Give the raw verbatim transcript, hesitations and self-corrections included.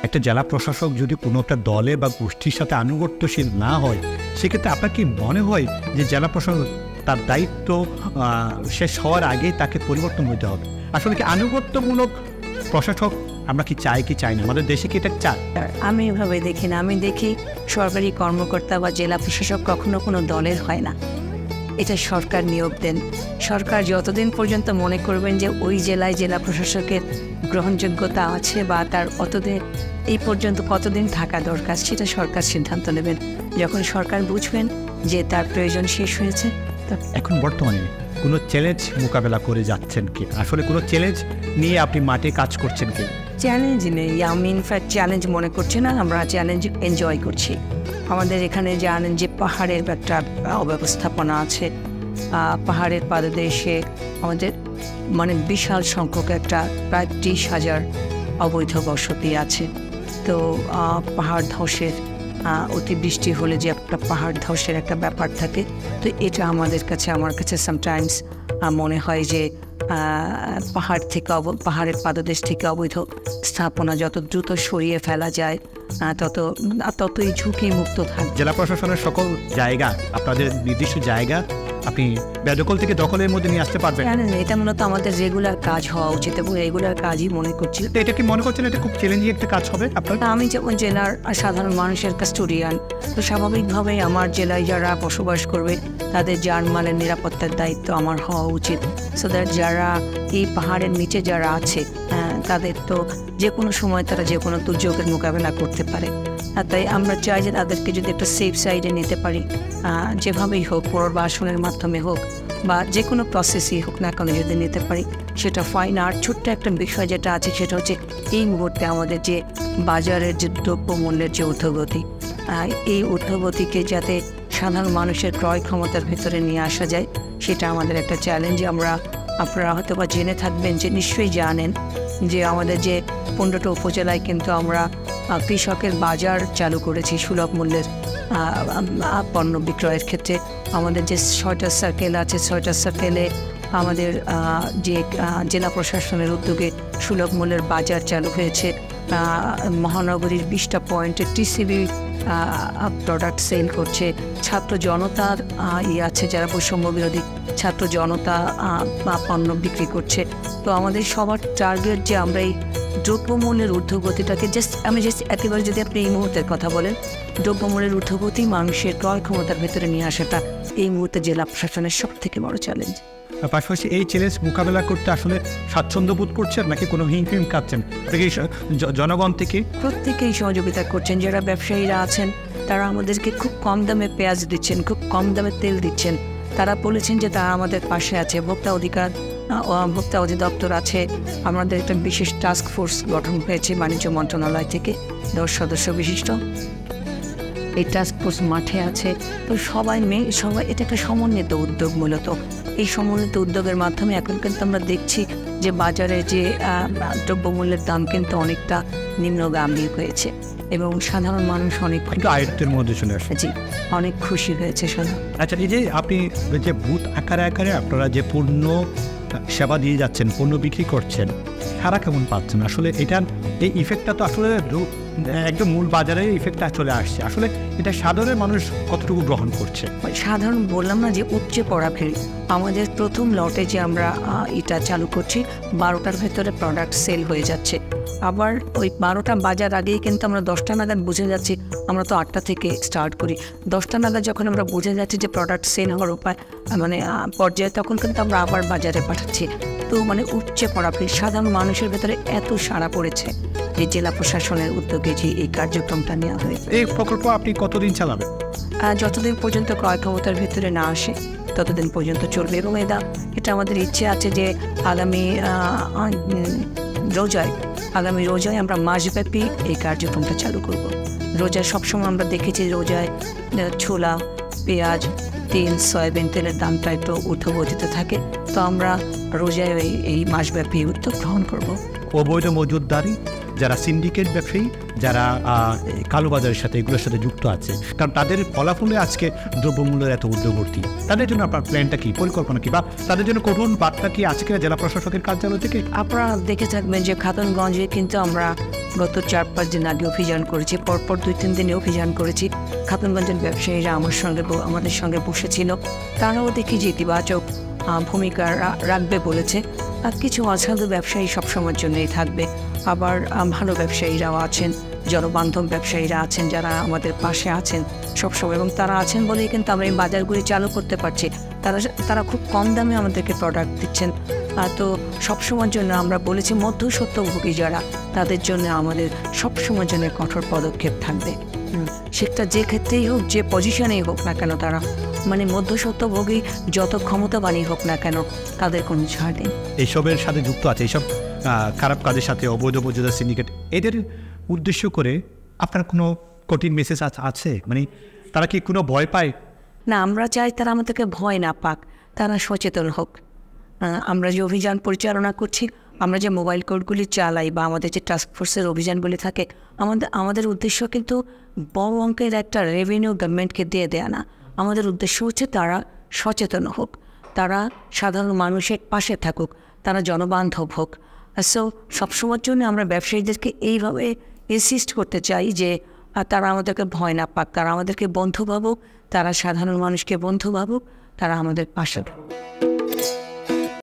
একটা জেলা প্রশাসক যদি কোনো একটা দলে বা গোষ্ঠীর সাথে আনুগত্যশীল না হয়, সেক্ষেত্রে আপনার কি মনে হয় যে জেলা প্রশাসক তার দায়িত্ব শেষ হওয়ার আগেই তাকে পরিবর্তন হতে হবে? আসলে কি আনুগত্যমূলক প্রশাসক আমরা কি চাই কি চাই না? আমাদের দেশে কি এটা চাই? আমি এভাবে দেখি না। আমি দেখি সরকারি কর্মকর্তা বা জেলা প্রশাসক কখনো কোনো দলের হয় না, এটা সরকার নিয়োগ দেন। সরকার যতদিন পর্যন্ত মনে করবেন যে ওই জেলায় জেলা প্রশাসকের গ্রহণযোগ্যতা আছে বা তার অতদিন এই পর্যন্ত কতদিন থাকা দরকার সেটা সরকার সিদ্ধান্ত নেবেন। যখন সরকার বুঝবেন যে তার প্রয়োজন শেষ হয়েছে। এখন বর্তমানে কোনো চ্যালেঞ্জ মোকাবেলা করে যাচ্ছেন কি? আসলে কোনো চ্যালেঞ্জ নিয়ে আপনি মাঠে কাজ করছেন কি? চ্যালেঞ্জ নেই, আমি ইনফ্যাক্ট চ্যালেঞ্জ মনে করছি না, আমরা চ্যালেঞ্জ এনজয় করছি। আমাদের এখানে জানেন যে পাহাড়ের একটা অব্যবস্থাপনা আছে, পাহাড়ের পাদদেশে আমাদের মানে বিশাল সংখ্যক একটা প্রায় ত্রিশ হাজার অবৈধ বসতি আছে। তো পাহাড় ধসের অতিবৃষ্টি হলে যে একটা পাহাড় ধসের একটা ব্যাপার থাকে, তো এটা আমাদের কাছে আমার কাছে সামটাইমস মনে হয় যে পাহাড় থেকে পাহাড়ের পাদদেশ থেকে অবৈধ স্থাপনা যত দ্রুত সরিয়ে ফেলা যায় তত ততই ঝুঁকি মুক্ত থাকে। জেলা প্রশাসনের সকল জায়গা, আপনাদের নির্দিষ্ট জায়গা আপনি বেদখল থেকে দখলের মধ্যে নিয়ে আসতে পারবেন? জানেন, এটা মূলত আমাদের রেগুলার কাজ হওয়া উচিত এবং রেগুলার কাজই মনে করছি। তো এটা কি মনে করছেন এটা খুব চ্যালেঞ্জিং একটা কাজ হবে আপনার? আমি যেমন জেলার সাধারণ মানুষের কাস্টোডিয়ান, তো স্বাভাবিকভাবেই আমার জেলায় যারা বসবাস করবে তাদের জানমালের নিরাপত্তার দায়িত্ব আমার হওয়া উচিত। সো দ্যাট যারা এই পাহাড়ের নিচে যারা আছে তাদের তো যে কোনো সময় তারা যে কোনো দুর্যোগের মোকাবেলা করতে পারে। তাই আমরা চাই যে তাদেরকে যদি একটা সেফ সাইডে নিতে পারি, যেভাবেই হোক, পুনর্বাসনের মাধ্যমে হোক বা যে কোনো প্রসেসই হোক না কেন যদি নিতে পারি সেটা ফাইন। আর ছোট্ট একটা বিষয় যেটা আছে সেটা হচ্ছে এই মুহূর্তে আমাদের যে বাজারের যে দ্রব্যমূল্যের যে ঊর্ধ্বগতি, এই ঊর্ধ্বগতিকে যাতে সাধারণ মানুষের ক্রয় ক্ষমতার ভিতরে নিয়ে আসা যায় সেটা আমাদের একটা চ্যালেঞ্জ। আমরা আপনারা হয়তো বা জেনে থাকবেন যে নিশ্চয়ই জানেন যে আমাদের যে পনেরোটা উপজেলায় কিন্তু আমরা কৃষকের বাজার চালু করেছি সুলভ মূল্যের পণ্য বিক্রয়ের ক্ষেত্রে। আমাদের যে ছয়টা সার্কেল আছে, ছয়টা সার্কেলে আমাদের যে জেলা প্রশাসনের উদ্যোগে সুলভ মূল্যের বাজার চালু হয়েছে। মহানগরীর বিশটা পয়েন্টে টিসিবি প্রোডাক্ট সেল করছে। ছাত্র জনতার ইয়ে আছে যারা বৈষম্য বিরোধী ছাত্র জনতা পণ্য বিক্রি করছে। তো আমাদের সবার টার্গেট যে আমরা এই দ্রব্যমূল্যের ঊর্ধ্বগতিটাকে জাস্ট আমি জাস্ট একেবারে যদি আপনি এই মুহূর্তের কথা বলেন, দ্রব্যমূল্যের ঊর্ধ্বগতি মানুষের ক্রয় ক্ষমতার ভেতরে নিয়ে আসাটা এই মুহূর্তে জেলা প্রশাসনের সব থেকে বড় চ্যালেঞ্জ। পাশাপাশি এই চ্যালেঞ্জ মোকাবেলা করতে আসলে স্বাচ্ছন্দ্য বোধ করছেন নাকি কোনো হিমফিম খাচ্ছেন জনগণ থেকে? প্রত্যেকেই সহযোগিতা করছেন। যারা ব্যবসায়ীরা আছেন তারা আমাদেরকে খুব কম দামে পেঁয়াজ দিচ্ছেন, খুব কম দামে তেল দিচ্ছেন। তারা বলেছেন যে তারা আমাদের পাশে আছে। ভোক্তা অধিকার ভোক্তা অধিদপ্তর আছে, আমাদের একটা বিশেষ টাস্ক ফোর্স গঠন হয়েছে বাণিজ্য মন্ত্রণালয় থেকে, দশ সদস্য বিশিষ্ট এই টাস্ক ফোর্স মাঠে আছে। তো সবাই মেয়ে সবাই এটা একটা সমন্বিত উদ্যোগ। মূলত এই সমন্বিত উদ্যোগের মাধ্যমে এখন কিন্তু আমরা দেখছি যে বাজারে যে দ্রব্যমূল্যের দাম কিন্তু অনেকটা নিম্নগামী হয়েছে এবং সাধারণ মানুষ অনেক আয়ত্তের মধ্যে চলে আসে। জি, অনেক খুশি হয়েছে সাধারণ। আচ্ছা, এই যে আপনি যে বুথ আকারে আকারে আপনারা যে পণ্য সেবা দিয়ে যাচ্ছেন, পণ্য বিক্রি করছেন, সারা কেমন পাচ্ছেন? আসলে এটার এই ইফেক্টটা তো আসলে একদম মূল বাজারে ইফেক্টটা চলে আসছে। আসলে এটা সাধারণ মানুষ কতটুকু গ্রহণ করছে? সাধারণ বললাম না যে উপচে পড়া ভিড়। আমাদের প্রথম লটে যে আমরা এটা চালু করছি বারোটার ভেতরে প্রোডাক্ট সেল হয়ে যাচ্ছে। আবার ওই বারোটা বাজার আগেই কিন্তু আমরা দশটা নাগাদ বুঝে যাচ্ছি, আমরা তো আটটা থেকে স্টার্ট করি, দশটা নাগাদ যখন আমরা বুঝে যাচ্ছি যে প্রোডাক্ট সেল হওয়ার উপায় মানে পর্যায়ে, তখন কিন্তু আমরা আবার বাজারে পাঠাচ্ছি। তো মানে উপচে পড়া ভিড়, সাধারণ মানুষের ভেতরে এত সাড়া পড়েছে এই জেলা প্রশাসনের উদ্যোগে যে এই কার্যক্রমটা নেওয়া হয়েছে। এই প্রকল্প আপনি কতদিন চালাবেন? যতদিন পর্যন্ত ক্রয় ক্ষমতার ভিতরে না আসে ততদিন পর্যন্ত চলবে। এবং এটা এটা আমাদের ইচ্ছে আছে যে আগামী রোজায় আগামী রোজায় আমরা মাসব্যাপী এই কার্যক্রমটা চালু করব। রোজায় সবসময় আমরা দেখেছি রোজায় ছোলা, পেঁয়াজ, তেল, সয়াবিন তেলের দামটা একটু ঊর্ধ্বগতিতে থাকে। তো আমরা রোজায় এই এই মাসব্যাপী উদ্যোগ গ্রহণ করব। অবৈধ মজুতদারি, যারা সিন্ডিকেট ব্যবসায়ী, যারা কালোবাজারের সাথে এগুলোর সাথে যুক্ত আছে, কারণ তাদের ফলাফলে আজকে দ্রব্যমূল্যের এত ঊর্ধ্বগতি, তাদের জন্য আপনার প্ল্যানটা কি, পরিকল্পনা কি, বা তাদের জন্য কঠোর বার্তা কি আজকে জেলা প্রশাসকের কার্যালয় থেকে? আপনারা দেখে থাকবেন যে খাতুনগঞ্জে কিন্তু আমরা গত চার পাঁচ দিন আগে অভিযান করেছি, পরপর দুই তিন দিনে অভিযান করেছি। খাতুনগঞ্জের ব্যবসায়ীরা আমার সঙ্গে আমাদের সঙ্গে বসেছিল, তারাও দেখি যে ইতিবাচক ভূমিকা রাখবে বলেছে। আর কিছু অসাধু ব্যবসায়ী সবসময়ের জন্যই থাকবে, আবার ভালো ব্যবসায়ীরাও আছেন, জনবান্ধব ব্যবসায়ীরা আছেন যারা আমাদের পাশে আছেন সবসময়, এবং তারা আছেন বলেই কিন্তু আমরা এই বাজারগুলি চালু করতে পারছি। তারা তারা খুব কম দামে আমাদেরকে প্রোডাক্ট দিচ্ছেন। তো সবসময়ের জন্য আমরা বলেছি মধ্যস্বত্বভোগী যারা, তাদের জন্য আমাদের সবসময়ের জন্য কঠোর পদক্ষেপ থাকবে। সেটা যে ক্ষেত্রেই হোক, যে পজিশনেই হোক না কেন, তারা মানে মধ্যস্বত্বভোগী যত ক্ষমতাবানই হোক না কেন, তাদের কোনো ছাড় নেই। এইসবের সাথে যুক্ত আছে, এইসব খারাপ কাজের সাথে অবৈধ মজুদা সিন্ডিকেট, এদের উদ্দেশ্য করে আপনার কোনো কঠিন মেসেজ আছে? মানে তারা কি কোনো ভয় পায়? না, আমরা চাই তারা আমাদেরকে ভয় না পাক, তারা সচেতন হোক। আমরা যে অভিযান পরিচালনা করছি, আমরা যে মোবাইল কোর্টগুলি চালাই বা আমাদের যে টাস্ক ফোর্সের অভিযানগুলি থাকে, আমাদের আমাদের উদ্দেশ্য কিন্তু বড় অঙ্কের একটা রেভিনিউ গভর্নমেন্টকে দিয়ে দেয়া না। আমাদের উদ্দেশ্য হচ্ছে তারা সচেতন হোক, তারা সাধারণ মানুষের পাশে থাকুক, তারা জনবান্ধব হোক। সো সবসময়ের জন্য আমরা ব্যবসায়ীদেরকে এইভাবে ইনসিস্ট করতে চাই যে তারা আমাদেরকে ভয় না পাক, তারা আমাদেরকে বন্ধু ভাবুক, তারা সাধারণ মানুষকে বন্ধু ভাবুক, তারা আমাদের পাশে থাকুক।